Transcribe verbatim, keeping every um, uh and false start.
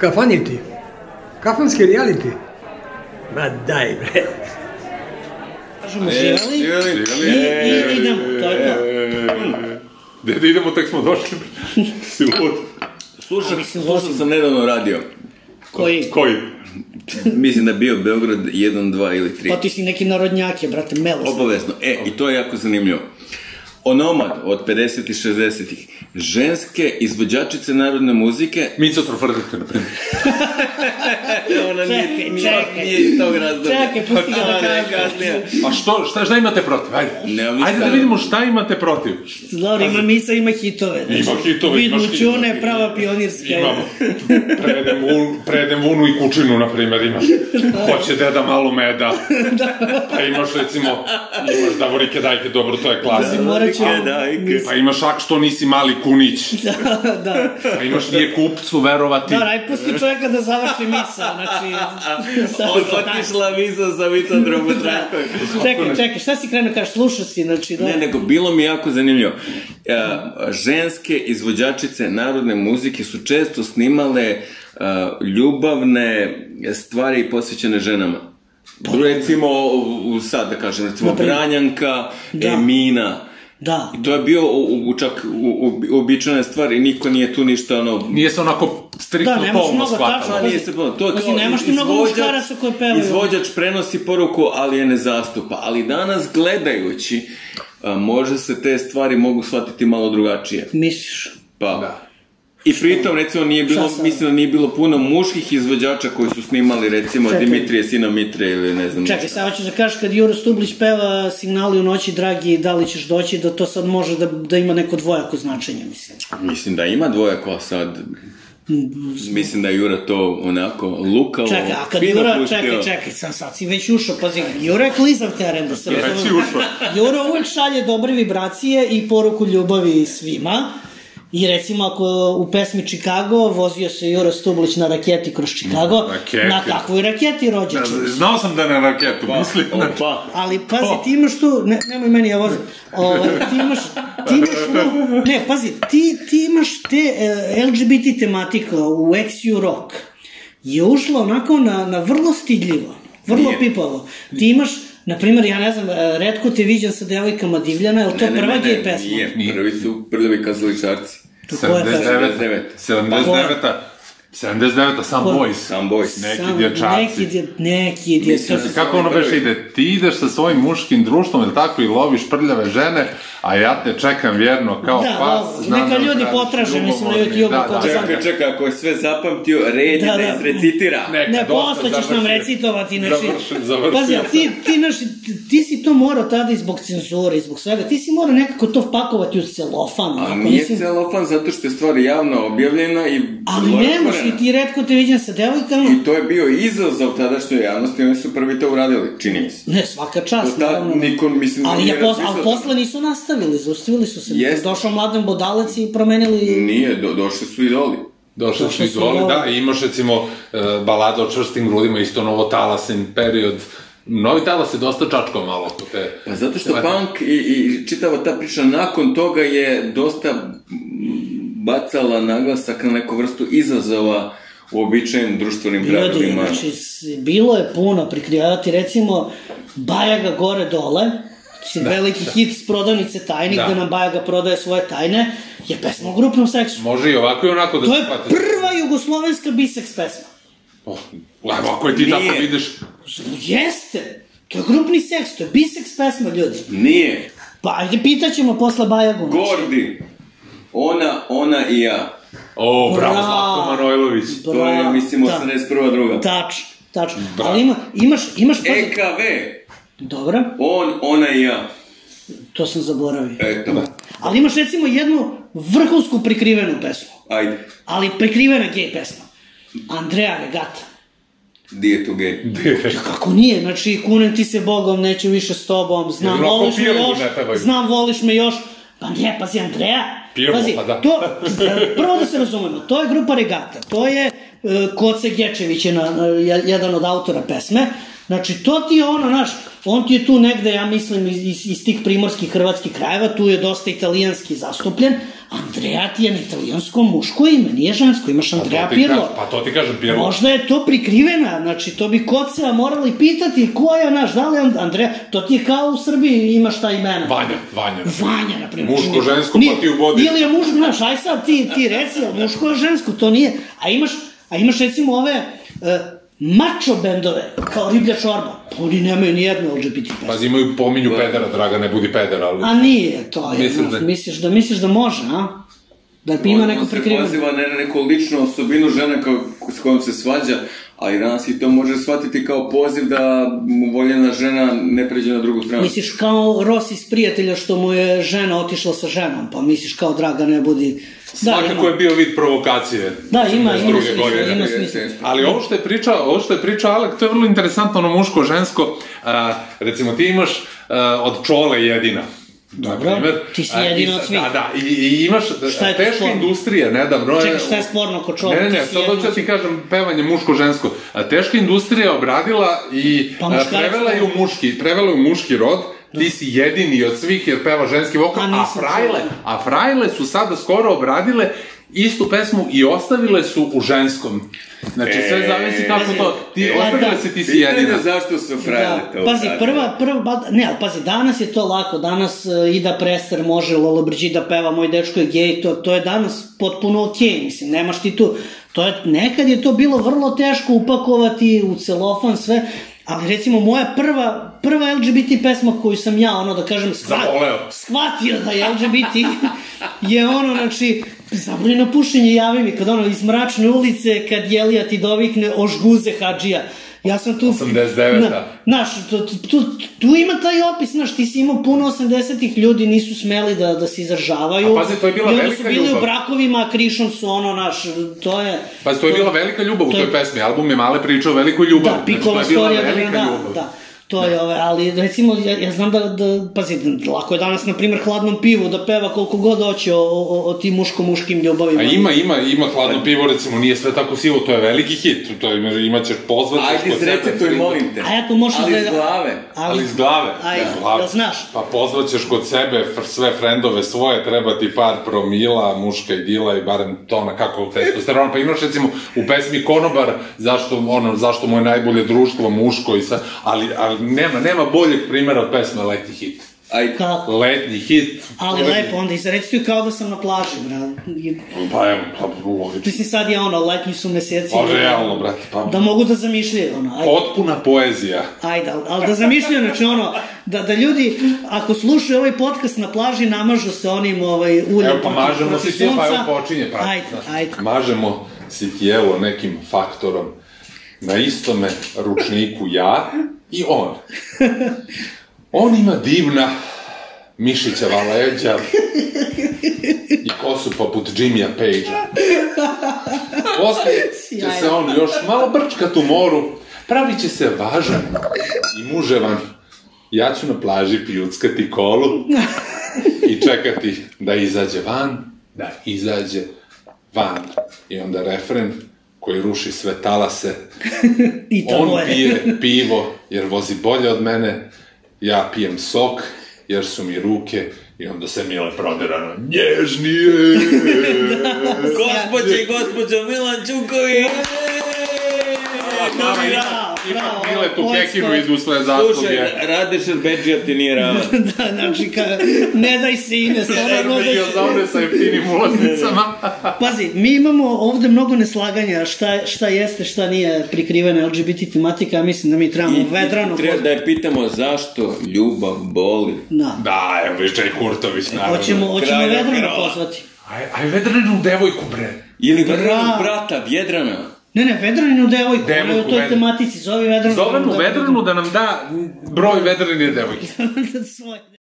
Kafaniti. Kafanski reality. Ma daj, bre. Kažemo živali i idemo, to je to. Da idemo, tek smo došli. Si lud. Slušao sam nedavno radio. Koji? Koji? Mislim da je bio Beograd jedan, dva ili tri. Pa ti si neki narodnjak je, brate, melo sam. Obavezno. E, i to je jako zanimljivo. Onomad od pedesetih i šezdesetih. Ženske izvođačice narodne muzike. Mica Trofrdika, na primjer. Ona Čekaj, nije, čekaj. nije iz tog razdoblja. Čekaj, pusti ga da kažem. A što, šta, šta imate protiv? Ajde. Nemam Ajde da ništa. vidimo šta imate protiv. Dobro, ima Mica, ima hitove. Ima hitove, imaš Vidnu hitove. čune, prava pionirska. Imamo. Predem, vun, predem vunu i kučinu, na primjer, imaš. Hoće deda malo meda. Pa imaš, recimo, imaš Davorike dajke, dobro, to je klasika. Morat ćemo... Pa imaš ak što nisi mali kunić. Da, da. Pa imaš nije kupcu verovati. Da, aj pusti čovjeka da završi misa, znači... Otišla Misa sa Micom Trofrdkom. Čekaj, čekaj, šta si krenuo kažeš, slušao si, znači... Ne, nego bilo mi jako zanimljivo. Ženske izvođačice narodne muzike su često snimale ljubavne stvari posvećene ženama. Recimo, sad da kažem, recimo Branjanka, Emina. Da. I to je bio čak uobičajena stvar i niko nije tu ništa ono... Nije se onako striktno polno shvatalo. Nije se polno. To je kao nemaš ti mnogo muškaraca koji pevaju. Izvođač prenosi poruku, ali je ne zastupa. Ali danas gledajući, može se te stvari mogu shvatiti malo drugačije. Misliš? Pa... I pritom, recimo, nije bilo, mislim da nije bilo puno muških izvođača koji su snimali, recimo, Dimitrije, sina Mitre ili ne znam. Čekaj, sad hoćeš da kažeš kad Juro Stublić peva Signali u noći, dragi, da li ćeš doći, da to sad može da ima neko dvojako značenje, mislim. Mislim da ima dvojako, sad... Mislim da je Jura to onako lukavo, fino pustio. Čekaj, a kad Jura, čekaj, čekaj, sam sad si već ušao, pazi, Jura je klizav teren, da se razumemo. Jura uvek šalje dobre vibracije i poruku ljubavi svima. I recimo ako u pesmi Chicago vozio se Juro Stublić na raketi kroz Chicago, na kakvoj raketi rođač? Znao sam da je na raketu, mislim. Ali pazi, ti imaš tu, nemoj meni ja vozim, ti imaš, ti imaš tu, ne, pazi, ti imaš te L G B T tematika u X U Rock, je ušla onako na vrlo stidljivo, vrlo pipavo. Ti imaš, na primjer, ja ne znam, retko te viđam sa devojkama Divljana, je li to prva gej pesma? Nije, prvi su Prljavi kazaličarci. sedamdeset deveta sedamdeset deveta sedamdeset deveta Sam Boys. Sam Boys. Neki dječaci. Neki dječaci. Kako ono već ide? Ti ideš sa svojim muškim društvom, ili tako, i loviš prljave žene, a ja te čekam vjerno kao pas. Da, neka ljudi potraže, mislim, na YouTube. Čekaj, čekaj, ako je sve zapamtio, red je da izrecitira. Ne, posle ćeš nam recitovati, znači... Pazi, ti si to morao tada i zbog cenzure, i zbog svega, ti si morao nekako to vpakovati u celofan. A nije celofan zato što je stvar javno objavljena i... Ali nemoš, i ti retko te viđam sa devojkama. I to je bio izazov tadašnjoj javnosti, oni su prvi to uradili, čini mi se. Ne, svaka čast, naravno. Niko, mislim, ali posle nisu nastavili, zaustavili su se. Došao Mladen Bodalec i promenili... Nije, došli su idoli. Došli su idoli, da, i imaš recimo balada o čvrstim grudima, isto novotalasen period. Novi talas je dosta čačkao malo oko te... Pa zato što punk i čitava ta priča nakon toga je dosta bacala naglasak na neku vrstu izazova u običajnim društvenim gradovima. Ljudi, znači, bilo je puno prikrivati, recimo, Bajaga gore dole, veliki hit s prodavnice tajni, gde nam Bajaga prodaje svoje tajne, je pesma o grupnom seksu. Može i ovako i onako da se shvatite. To je prva jugoslovenska biseks pesma. Evo, ako je ti tako vidiš... Jeste! To je grupni seks, to je biseks pesma, ljudi. Nije. Pa, ajde, pitaćemo posle Bajagu. Gordi. Ona, ona i ja. O, bravo, Slavko Manojlović. To je, mislim, osamdeset prva druga. Tačno, tačno. Ali imaš... E K V. Dobro. On, ona i ja. To sam zaboravio. Eto. Ali imaš, recimo, jednu vrhunsku prikrivenu pesmu. Ajde. Ali prikrivena gej pesma. Andreja Regata. Di je tu gej? Kako nije, znači, kunem ti se Bogom, neću više s tobom, znam, voliš me još, znam, voliš me još, pa nije, pazi, Andreja, pazi, to, prvo da se razumemo, to je grupa Regata, to je Koce Gečević, jedan od autora pesme, znači, to ti je ono, znaš, on ti je tu negde, ja mislim, iz tih primorskih hrvatskih krajeva, tu je dosta italijanski zastupljen, Andrea ti je na italijanskom muško ime, nije žensko, imaš Andrea Pirlo. Pa to ti kažem, Pirlo. Možda je to prikrivena, znači to bi Koceva morali pitati ko je naš, da li je Andrea, to ti je kao u Srbiji imaš ta imena. Vanja, Vanja. Vanja, na primjer. Muško, žensko, pa ti ubodi. Ili je muško, znaš, aj sad ti, ti reci, muško je žensko, to nije. A imaš, a imaš recimo ove uh, mačo bendove, kao Riblja čorba. Oni nemaju ni jednu L G B T pesmu. Pazi, imaju pominju pedera, draga, ne budi pedera, ali... A nije to, je, Misliš da- misliš da, misliš da može, a? Da ima neko prikriveno. On se poziva ne na neku ličnu osobinu žene kao, s kojom se svađa, ali danas i to može shvatiti kao poziv da mu voljena žena ne pređe na drugu stranu. Misliš kao Ros iz Prijatelja što mu je žena otišla sa ženom, pa misliš kao Draga ne budi... Svakako je bio vid provokacije. Da, ima, ima druge smisla, godine. ima smisla. Ali ovo što je pričao, ovo što je pričao Alek, to je vrlo interesantno, ono muško, žensko. A, recimo, ti imaš a, od Čole jedina. Dobro, ti si jedina od svih. Da, da, i, i imaš teška industrija, nedavno je... Čekaj, šta je sporno kod Čole? Ne, ne, ne, sad hoću ti kažem pevanje muško-žensko. Teška industrija je obradila i prevela je u muški, prevela je u muški rod. Ti si jedini od svih jer peva ženski vokal, a frajle, a frajle su sada skoro obradile istu pesmu i ostavile su u ženskom. Znači, sve zavisi kako to, ti ostavile se, ti si jedina. Pitanje zašto su frajle to. Pazi, prva, prva, ne, ali pazi, danas je to lako, danas Ida Prester može Lolo Brigida peva Moj dečko je gej, to, to je danas potpuno okej, mislim, nemaš ti tu, to je, nekad je to bilo vrlo teško upakovati u celofan sve, ali recimo moja prva, prva L G B T pesma koju sam ja, ono da kažem, shvatio, shvatio da je L G B T, je ono, znači, Zabranjeno pušenje, javi mi, kad ono iz Mračne ulice, kad Jelija ti dovikne Ožguze Hadžija. Ja sam tu... osamdeset deveta Znaš, tu, tu, tu ima taj opis, znaš, ti si imao puno osamdesetih ljudi, nisu smeli da, da se izražavaju. A pazi, to je bila velika ljubav. I onda su bili u brakovima, a krišom su ono, naš, to je... Pazi, to je bila velika ljubav u toj pesmi, album je Male priče o velikoj ljubavi. Da, Pikova storija, da, da. To je ove, ali recimo, ja, ja znam da, da, pazi, lako je danas, na primjer, Hladnom pivu da peva koliko god hoće o, o, o tim muško-muškim ljubavima. A ima, ima, ima Hladno pivo, recimo, nije sve tako sivo, to je veliki hit, to je, imaćeš pozvat... Ajde, izrecetuj, molim te. A ako možeš ali da... iz glave. Ali, ali iz glave. Ajde, da znaš. Pa pozvaćeš kod sebe sve frendove svoje, treba ti par promila, muška idila i barem tona kako testosteron. Pa imaš, recimo, u pesmi Konobar, zašto, ono, zašto mu je najbolje društvo, muško i sa... Ali, ali Nema, nema boljeg primjera od pesme Letnji hit. Aj, kako? Letnji hit. Ali lepo, onda izreci kao da sam na plaži, brad. Pa evo, pa ulovično. Mislim, sad je ono, letnji su meseci. Pa realno, brate. Pa... Da mogu da zamišljaju, ono. Ajde. Potpuna poezija. Ajde, ali da zamišljaju, znači ono, da, da ljudi, ako slušaju ovaj podcast na plaži, namažu se onim ovaj, uljem. Evo, pa mažemo si tijelo, pa evo počinje. Pa, ajde, ajde. Mažemo si tijelo nekim faktorom. Na istome ručniku ja i on. On ima divna mišićava leđa i kosu poput Jimmya Pagea. Poslije će se on još malo brčkat u moru, pravit će se važan i muževan. Ja ću na plaži pijuckati kolu i čekati da izađe van, da izađe van. I onda refren koji ruši sve talase. I to on bolje. pije pivo jer vozi bolje od mene, ja pijem sok jer su mi ruke i onda se Mile proderano nježnije. Gospodje i gospođo Milan Čuković! Mama, ipak Mile tu kekinu idu sve zasluge. Slušaj, Rade Šerbeđija ti nije ravan. Da, znači, ka, ne daj se Ines, ona roda... Ne za one sa jeftinim ulaznicama. Pazi, mi imamo ovde mnogo neslaganja šta, šta jeste, šta nije prikrivena L G B T tematika, ja mislim da mi trebamo I, vedrano... I treba da je pitamo zašto ljubav boli. Da. Da, evo viš Čaj Kurtović, naravno. Hoćemo, hoćemo vedrano pozvati. Aj, aj vedranu devojku, bre. Ili vedranu brata, Vjedrana. Ne, ne, Vedraninu devojku, ona je u toj tematici, zove Vedranu. Zovemo Vedranu da nam da broj Vedranine devojke. Svoje.